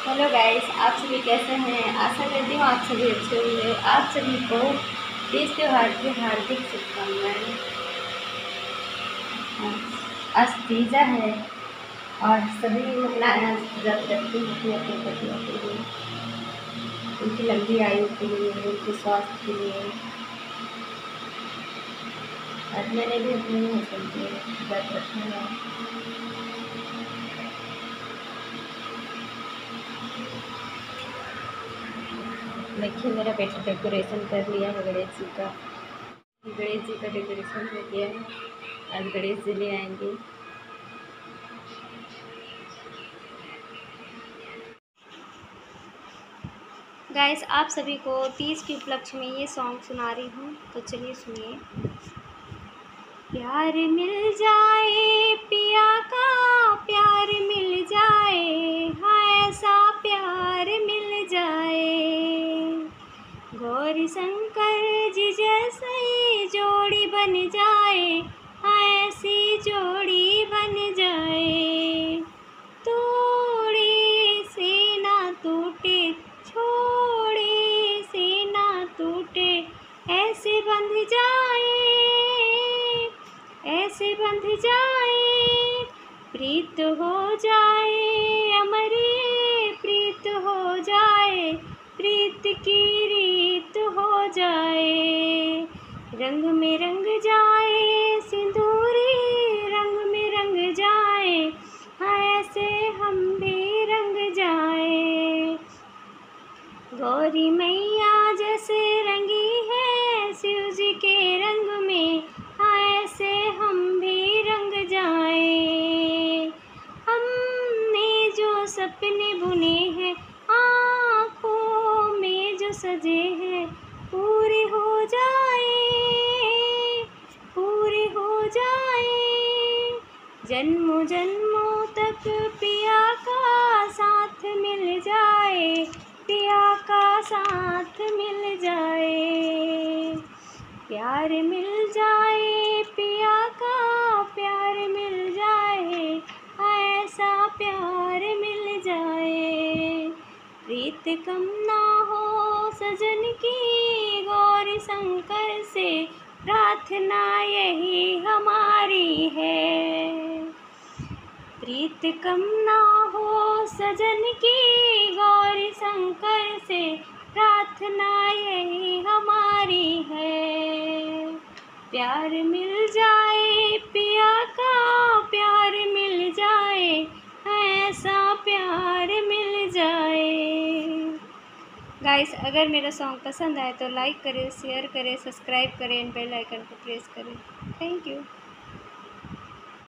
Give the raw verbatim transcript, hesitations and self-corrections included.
Hello guys, आप सभी कैसे हैं। आशा करती हूँ आप सभी अच्छे होंगे। आप सभी को तीज त्योहार की हार्दिक शुभकामनाएं। आज तीजा है और सभी अपना व्रत रखती होती है अपने पतियों के लिए, उनकी लंबी आयु के लिए, उनके स्वास्थ्य के लिए। आज मैंने भी अपने हस्बैंड के व्रत रखा है। देखिए, मेरा बेटा डेकोरेशन कर लिया है गणेश जी का। गणेश जी का डेकोरेशन हो गया है। आज गणेश जी ले आएंगे। गाइस, आप सभी को तीज के उपलक्ष्य में ये सॉन्ग सुना रही हूँ, तो चलिए सुनिए। प्यार मिल जाए पिया का, प्यार मिल जाए, हाँ ऐसा प्यार मिल जाए। गौरी शंकर जी जैसी जोड़ी बन जाए, हाँ ऐसी जोड़ी बन जाए। तोड़े से ना टूटे, छोड़े से ना टूटे, ऐसे बंध जाए, ऐसे बंध जाए। प्रीत हो जाए अमरे, प्रीत हो जाए, प्रीत की रीत हो जाए। रंग में रंग जाए सिंदूरी, रंग में रंग जाए, हाँ ऐसे हम भी रंग जाए। गौरी मैया जैसे रंगी है शिव जी के रंग में, हाँ ऐसे हम भी रंग जाए। हमने जो सपने बुने हैं, आँखों में जो सजे हैं, पूरे हो जाए, पूरे हो जाए। जन्मों जन्मों तक पिया का साथ मिल जाए, पिया का साथ मिल जाए। प्यार मिल जाए पिया का, प्यार मिल जाए, ऐसा प्यार मिल जाए। प्रीत कम ना हो सजन की, गौरी शंकर से प्रार्थना यही हमारी है। प्रीत कम ना हो सजन की, गौरी शंकर से प्रार्थना यही हमारी है। प्यार मिल जाए पिया का, प्यार मिल जाए, ऐसा प्यार मिल जाए। गाइस, अगर मेरा सॉन्ग पसंद आए तो लाइक करें, शेयर करें, सब्सक्राइब करें, बेल आइकन को प्रेस करें। Thank you.